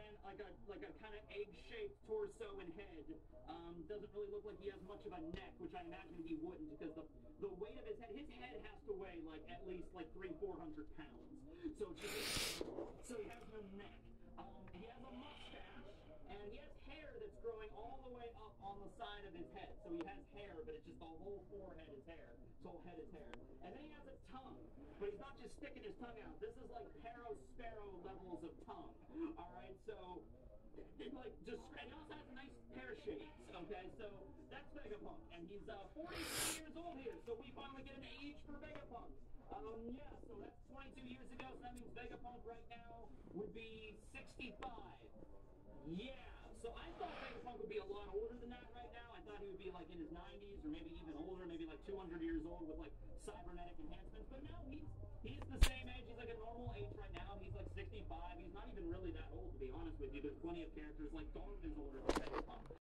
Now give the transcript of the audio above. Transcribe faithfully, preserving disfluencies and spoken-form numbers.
then like a like a kind of egg-shaped torso and head. Um, doesn't really look like he has much of a neck, which I imagine he wouldn't, because the the weight of his head, his head has to weigh like at least like three, four hundred pounds. So just, so he has no neck. Um, he has a mustache, and he has hair that's growing all the way up on the side of his head. So he has hair, but it's just the whole forehead is hair. His whole head is hair. And then he has a tongue, but he's not just sticking his tongue out. This is like Paro Sparrow levels of tongue. All right, so it, like just, and he also has a nice pair of shades. Okay, so that's Vegapunk, and he's uh, forty-three years old here. So we finally get an age for Vegapunk. Um, yeah, so that's twenty-two years ago, so that means Vegapunk right now would be sixty-five. Yeah, so I thought Vegapunk would be a lot older than that right now. I thought he would be like in his nineties, or maybe even older, maybe like two hundred years old with like cybernetic enhancements. But no, he's he's the same age. He's like a normal age right now. He's like sixty-five. He's not even really that old, to be honest with you. There's plenty of characters like Garp is older than Vegapunk.